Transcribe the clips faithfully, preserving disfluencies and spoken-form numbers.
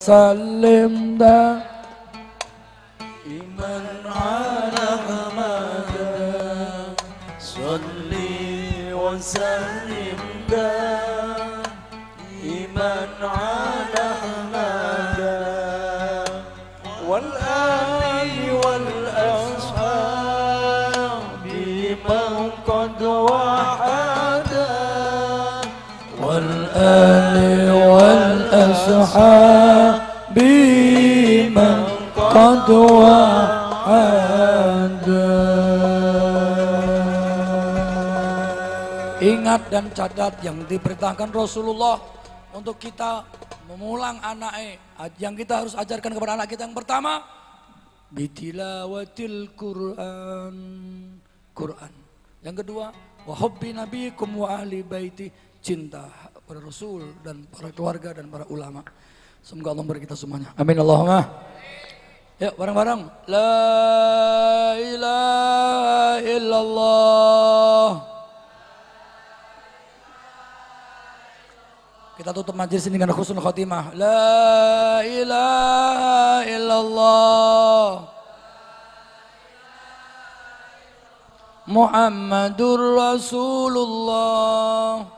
سلم دائما على أحمد صلي وسلم دائما على أحمد والآل والأصحاب من قد وحد والآل والأصحاب بمن قد وعد. Ingat dan catat yang diperintahkan Rasulullah untuk kita memulang anaknya, yang kita harus ajarkan kepada anak kita yang pertama bitilawatil Quran, Quran. Yang kedua wa hubbi nabiyikum wa ahli baiti, cinta pada Rasul dan para keluarga dan para ulama. Semoga Allah memberi kita semuanya. Amin Allahumma. Yuk bareng-bareng. La ilaha illallah. Kita tutup majelis ini dengan husnul khotimah. La ilaha illallah. Muhammadur Rasulullah.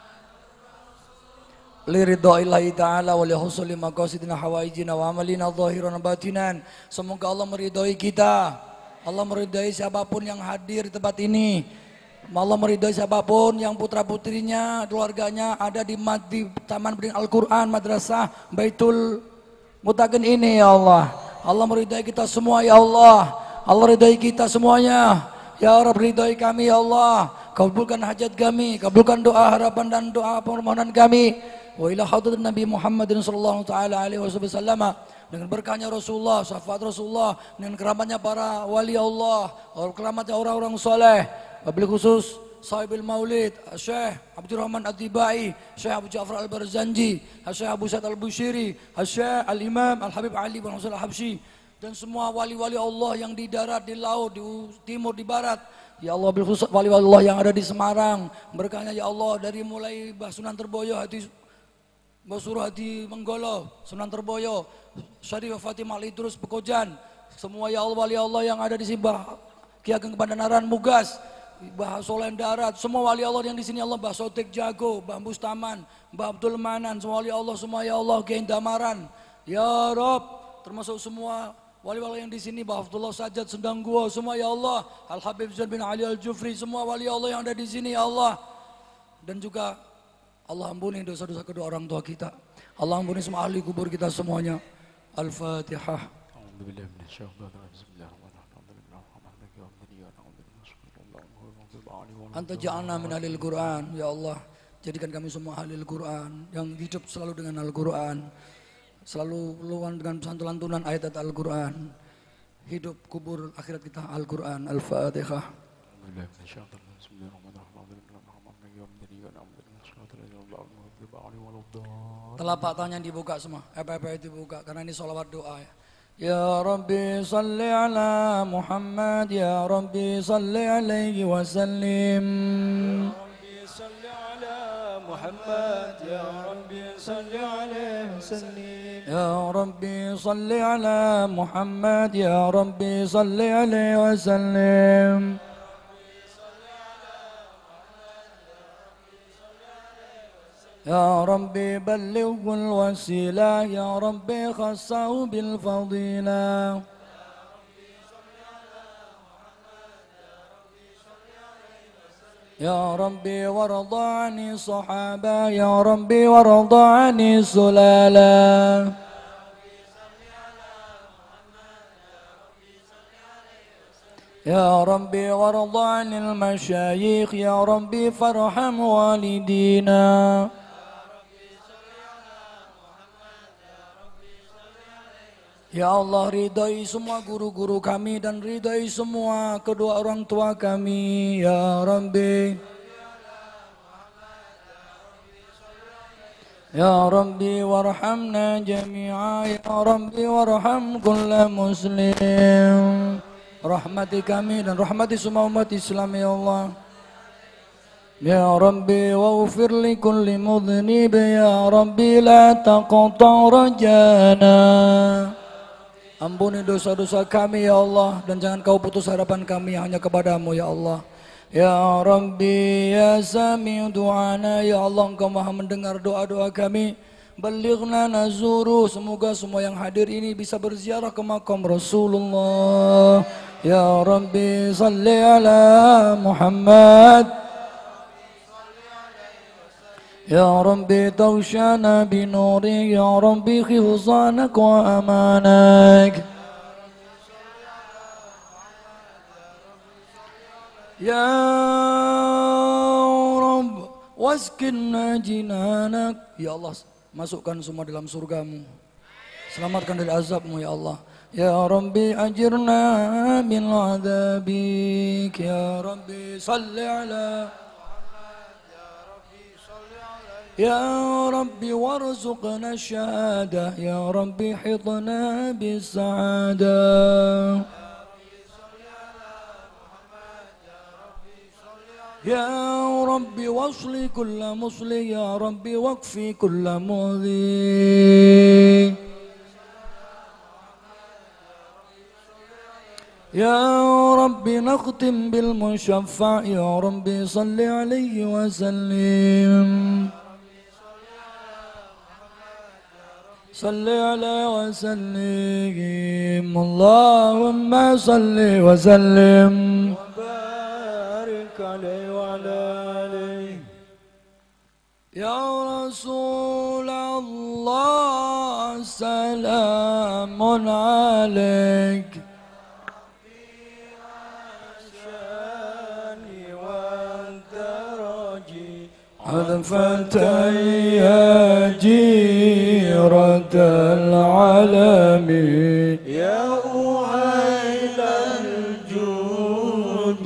Liridha'illahi ta'ala wa lihusuli maqasidina hawaijina wa amalina zahiran batinan. Semoga Allah meridhai kita. Allah meridhai siapapun yang hadir di tempat ini. Allah meridhai siapapun yang putra putrinya, keluarganya ada di, di Taman Pendidikan Al-Quran Madrasah Baitul Muttaqin ini ya Allah. Allah meridhai kita semua ya Allah. Allah ridhai kita semuanya. Ya Rabb, ridhai kami ya Allah. Kabulkan hajat kami, kabulkan doa harapan dan doa permohonan kami. Wa ila hadrat Nabi Muhammadin sallallahu taala alaihi wasallam, dengan berkahnya Rasulullah, syafaat Rasulullah, dengan keramatnya para wali Allah, keramatnya orang-orang soleh, wabil khusus sahibul maulid Syekh Abdurrahman Ad-Dibai, Syekh Abu Ja'far Al-Barzanji, Syekh Abu Sa'id Al-Bushiri, Syekh Al-Imam Al-Habib Ali bin Husain Al-Habsyi, dan semua wali-wali Allah yang di darat, di laut, di timur, di barat. Ya Allah, bil khusus wali-wali Allah yang ada di Semarang, berkahnya ya Allah, dari mulai Mbah Sunan Terboyo, hati Mbah Suruh Hadi Menggolo, Sunan Terboyo, Syarif Fatimah Ali Idrus Pekojan, semua ya Allah wali Allah yang ada di sini, Mbah Ki Ageng Kebandanaran Mugas, Mbah Solen Darat, semua wali Allah yang di sini Allah, Mbah Sotik Jago, Mbah Bustaman, Mbah Abdul Manan, semua wali Allah semua ya Allah, Kiai Damaran, ya Rob, termasuk semua wali-wali yang di sini, Mbah Abdullah Sajad Sendang Gua, semua ya Allah, Al Habib Zain bin Ali Al Jufri, semua wali Allah yang ada di sini ya Allah, dan juga Allah ampuni dosa-dosa kedua orang tua kita. Allah ampuni semua ahli kubur kita semuanya. Al-Fatihah. Anta ja'alna min ahlil Qur'an, ya Allah, jadikan kami semua ahlil Qur'an yang hidup selalu dengan Al-Qur'an, selalu luan dengan santunan ayat Al-Qur'an, hidup kubur akhirat kita Al-Qur'an. Al-Fatihah. Telapak tangan dibuka semua, F F P dibuka karena ini sholawat doa ya. Ya Rabbi salli ala Muhammad, Ya Rabbi salli alaihi wa sallim. Ya Rabbi salli ala Muhammad, Ya Rabbi salli alaihi wa sallim. Ya Rabbi salli ala Muhammad, Ya Rabbi salli alaihi wa sallim. Ya Rabbi ballighul wasilah, Ya Rabbi khassahu bil fadilah. Ya Rabbi warda ani sahaba, Ya Rabbi warda ani sulala. Ya Rabbi warda anil masyayikh, Ya Rabbi farham walidina. Ya Allah, ridai semua guru-guru kami dan ridai semua kedua orang tua kami, Ya Rabbi. Ya Rabbi warhamna jami'a, Ya Rabbi warham kulla muslim. Rahmati kami dan rahmati semua umat Islam, Ya Allah. يا ربي واغفر لكل مذنب يا ربي لا تقطع رجانا. Ampuni dosa-dosa kami ya Allah, dan jangan kau putus harapan kami hanya kepadamu ya Allah. Ya Rabbi ya Sami'u du'ana, ya Allah engkau maha mendengar doa-doa kami. Balighna nazuru, semoga semua yang hadir ini bisa berziarah ke makam Rasulullah. Ya Rabbi salli ala Muhammad. Ya Rabbi tawshana binuri, ya Rabbi khifzanak wa amanak. Ya Rabb waskinna jinanak, ya Allah masukkan semua dalam surgamu, selamatkan dari azabmu ya Allah. Ya Rabbi ajirna min adabik, ya Rabbi salli ala Ya Rabbi warzuqna syahada, ya Rabbi hidna bis'ada. Ya Rabbi wasli kulla musli, ya Rabbi waqfi kulla mudhi. Ya Rabbi nakhtim bil musyaffa, ya Rabbi salli alaihi wa sallim. Salli alaihi wa sallim, Allahumma salli wa sallim wa barik alaihi wa alihi. Ya Rasulullah salamun alaik. عذفت يا جيرة العالم يا أهيل الجود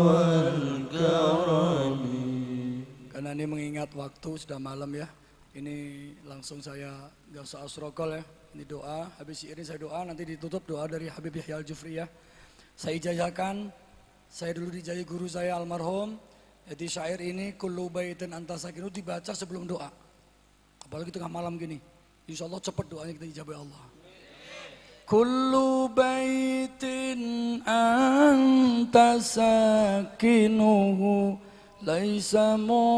والكرم. Karena ini mengingat waktu sudah malam ya, ini langsung saya gak usah asrokol ya, ini doa, habis ini saya doa, nanti ditutup doa dari Habib Yahya Al-Jufri ya. Saya ijazahkan, saya dulu dijai guru saya almarhum. Jadi syair ini kullu baitin anta sakinu dibaca sebelum doa. Apalagi tengah malam gini. Insya Allah cepat doanya kita ijabah Allah. Kullu baitin anta sakinuhu laisa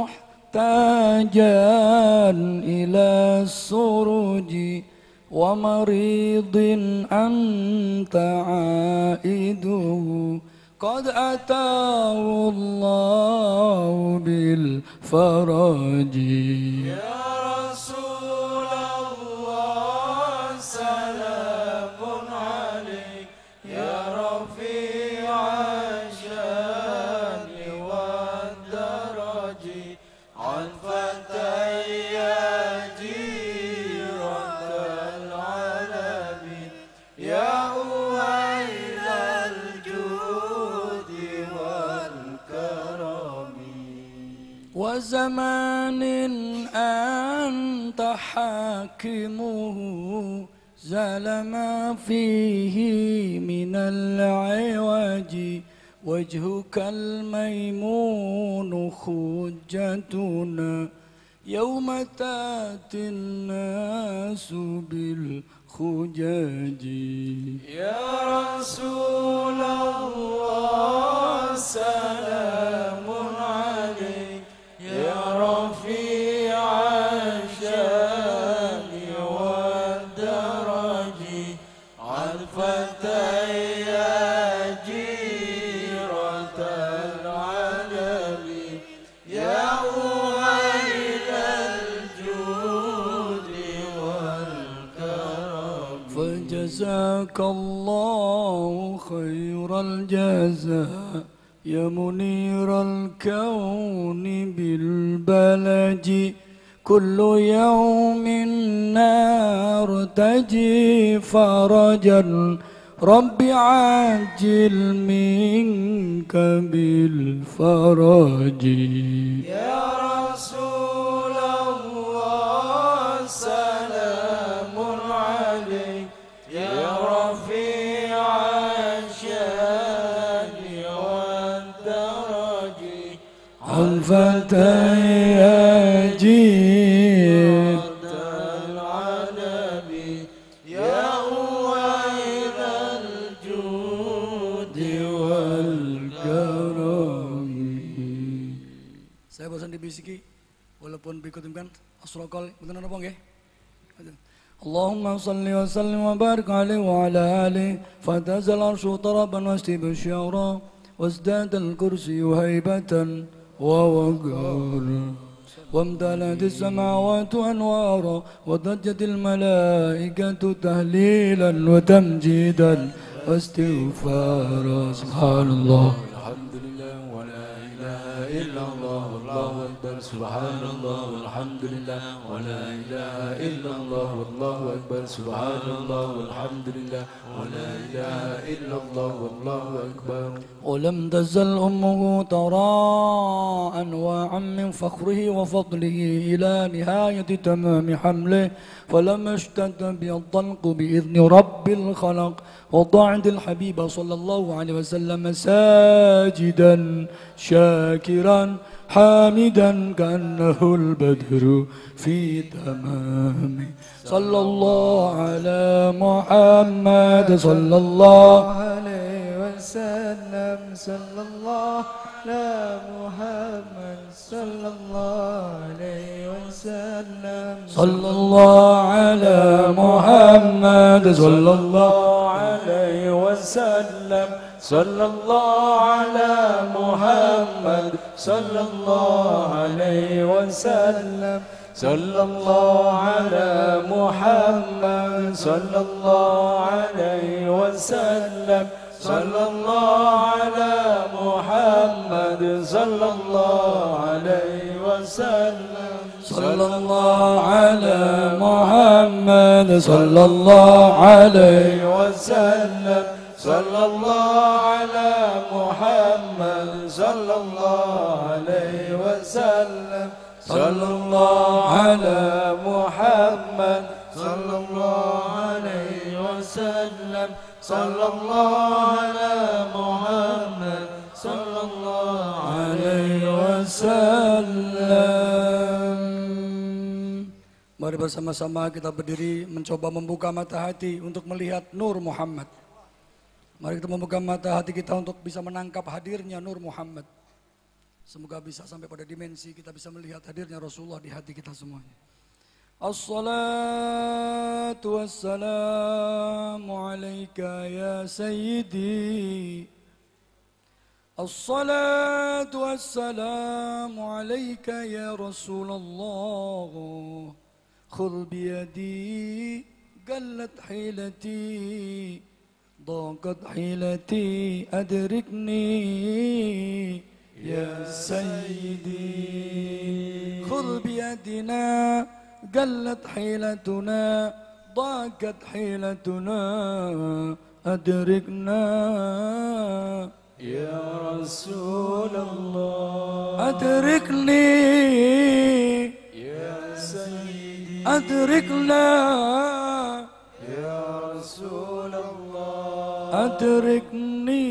muhtajan ila suruji wa maridin anta aiduhu qad atahu Allah bil faraji. Ya Rasulullah salamun alaik ya rafi'a syani wa daraji an fataya jiratal alamin ya وزمان أنت حاكمه زال ما فيه من العوج وجهك الميمون حجتنا يوم تأتي الناس بالخجاج. يا رسول الله سلام عليك يا رفيع الشان والدرج عن فتى جيرة العلم يا أهيل الجود والكرم. فجزاك الله خير الجزاء يا منير الكون بالبلج كل يوم نرتجي فرجا رب عاجل منك بالفرج. يا رسول الله سلام عليك يا رفيع الشان والدرج عن تياجين العالمين يا وعيد الجود والكرم. Saya bosan dibisiki, walaupun berikutkan asrokol, betul apa nggih? Allahumma salli wa sallim wa barik alaihi wa ala alihi fatazal arshu taraban wastib syara wasdad al-kursi haibatan wa waqara وامتلأت السماوات أنوارا وضجت الملائكة تهليلا وتمجيدا واستغفارا. سبحان الله الحمد لله ولا إله إلا الله والله أكبر. سبحان الله والحمد لله ولا إله إلا الله والله أكبر. سبحان الله والحمد لله ولا إله إلا الله والله أكبر. ولم تزل أمه ترى أنواعا من فخره وفضله إلى نهاية تمام حمله فلما اشتد به الضلق بإذن رب الخلق وضاعت الحبيب صلى الله عليه وسلم ساجدا شاكرا حامدا كأنه البدر في تمامه. صلى الله على محمد صلى الله عليه وسلم. صلى الله على محمد صلى الله عليه وسلم. صلى الله على محمد صلى الله عليه وسلم. صلى الله على محمد صلى الله عليه وسلم. صلى الله على محمد صلى الله عليه وسلم. صلى الله على محمد صلى الله عليه وسلم. صلى الله على محمد صلى الله عليه وسلم. صلى الله على محمد صلى الله عليه وسلم. صلى الله على محمد صلى الله عليه وسلم. صلى الله على محمد صلى الله عليه وسلم. Mari bersama-sama kita berdiri mencoba membuka mata hati untuk melihat Nur Muhammad. Mari kita membuka mata hati kita untuk bisa menangkap hadirnya Nur Muhammad. Semoga bisa sampai pada dimensi kita bisa melihat hadirnya Rasulullah di hati kita semuanya. As-salatu wassalamu alaika ya sayyidi. As-salatu wassalamu alaika ya Rasulullah. Khudh biyadi qallat hilati. ضاقت حيلتي أدركني يا سيدي. خذ بيدنا قلت حيلتنا ضاقت حيلتنا أدركنا يا رسول الله. أدركني يا سيدي. أدركنا يا رسول الله. أدركني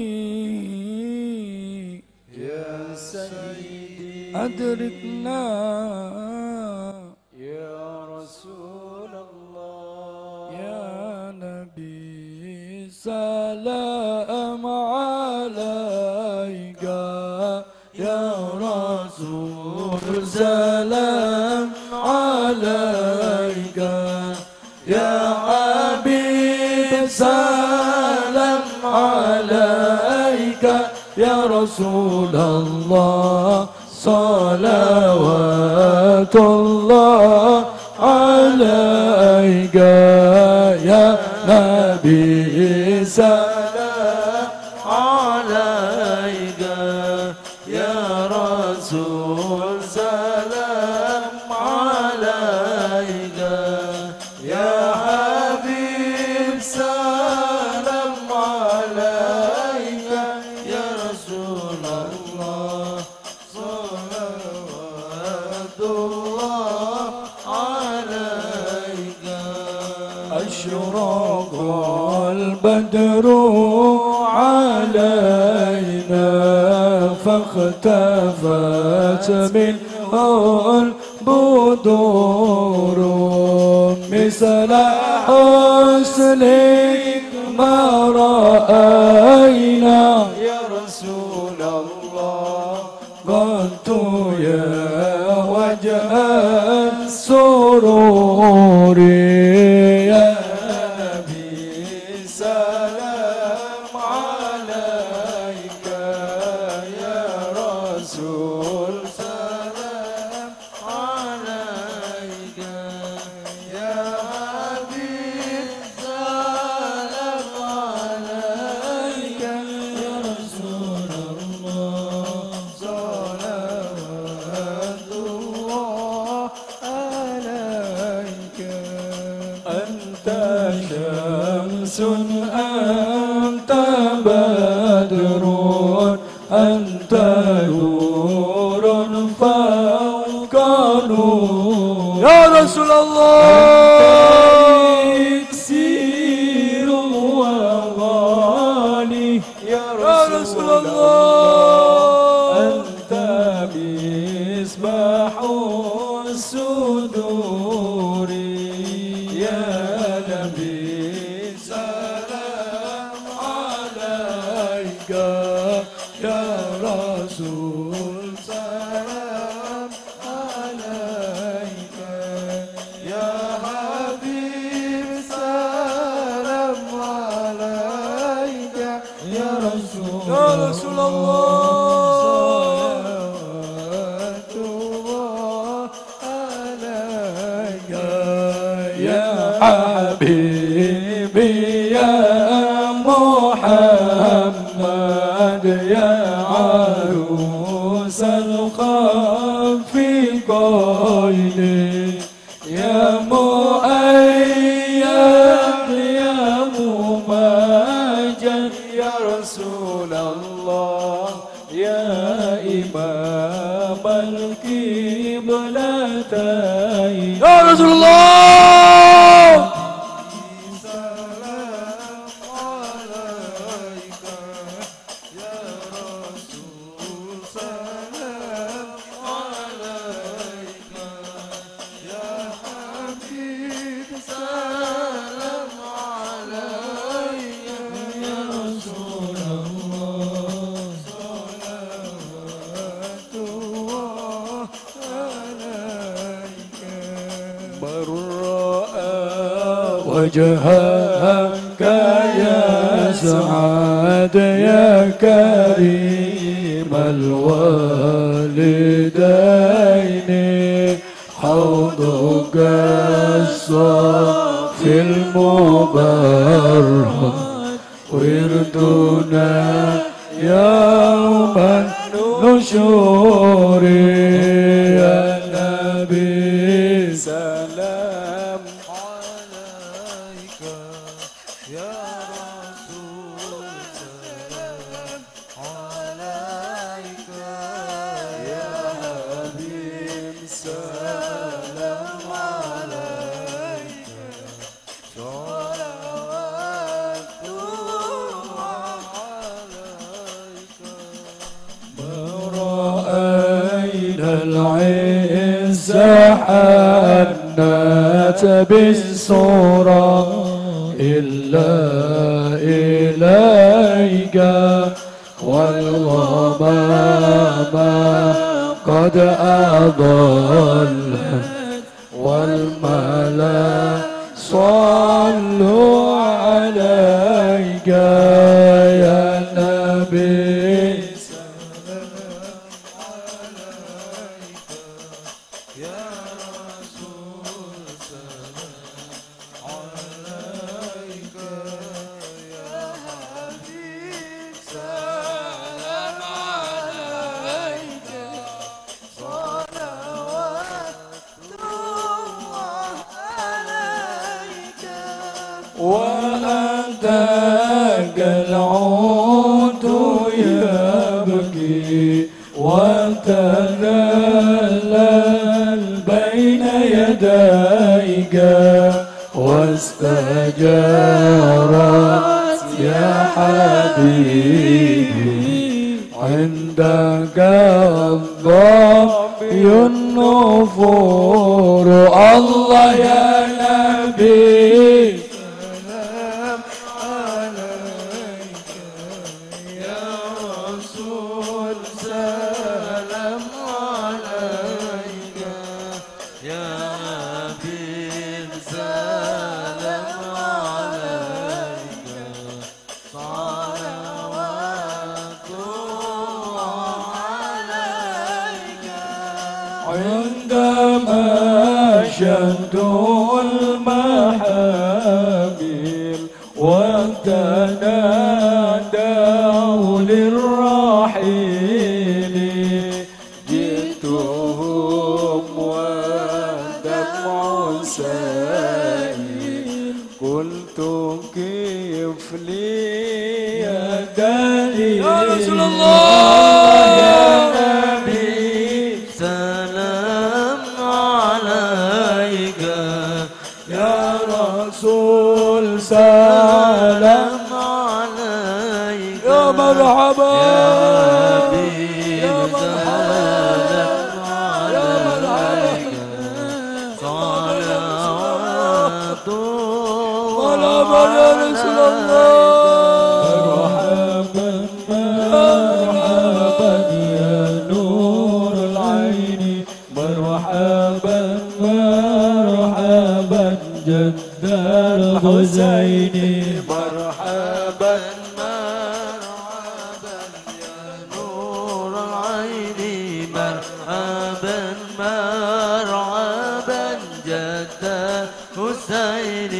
يا سيدي. أدركنا يا رسول الله. يا نبي سلام عليك يا رسول سلام عليك يا حبيب سلام عليك يا رسول الله. صلوات الله عليك يا نبي سلام عليك يا رسول سلام عليك يا حبيب سلام عليك يا رسول الله. صلوات الله عليك. أشرق البدر علينا واختفت منه البدور مثل حسنك ما رأينا يا رسول الله قلت يا وجه السرور يا نبي سلام عليك يا رسول سلام عليك يا حبيب سلام عليك يا رسول الله صلوات الله عليك أنت شمس أنت بدر أنت نور فوق نور يا رسول الله إكسير وغالي يا رسول الله أنت مصباح الصدور يا نبي سلام عليك يا رسول سلام عليك يا حبيب سلام عليك يا رسول يا رسول الله صلوات الله عليك يا حبيبي يا محمد يا عروس الخف قيلي يا مؤيد يا ممجد يا رسول الله يا إمام القبلتين يا رسول الله وجهك يا سعاد يا كريم الوالدين حوضك الصافي المبارك وردنا يوم النشور يا نبي سلام عليك يا رسول سلام عليك يا حبيب سلام عليك صلوات الله عليك ما رأينا العز حنت بالصورة إلا إليك والغمام قد أضلت والملا صلوا عليك يا نبي سلام عليك يا رسول سلام عليك يا حبيب سلام عليك صلوات الله عليك وأنت كالعود يبكي وتذلل بين يديك واستجارت يا حبيبي عندك الضبي النفور الله يا نبي سلام عليك يا رسول سلام عليك يا حبيب سلام عليك صلوات عليك عندما شد المحامل وتنادوا للرحيل جئتهم ودمع سائل قلت كيف لي يا دليل يا رسول الله يا نبي سلام عليك يا رسول سلام عليك يا مرحبا يا سلام عليك صلوات مرحبا يا رسول الله مرحبا مرحبا يا نور العين مرحبا مرحبا جد الحسين مرحبا مرحبا يا نور العين مرحبا مرحبا جد الحسين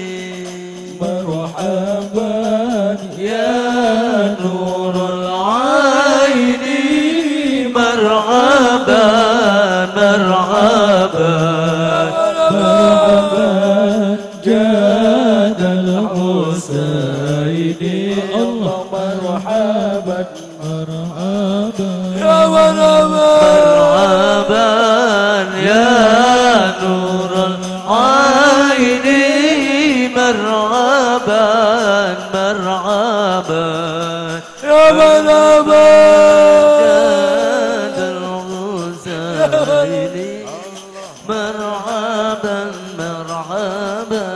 مرحبا يا نور العين مرحبا مرحبا مرحبا جاد الحسين الله مرحبا مرحبا يا مرحبا مرحبا يا نور العين مرحبا مرحبا يا مرحبا جاد الحسين مرحبا مرحبا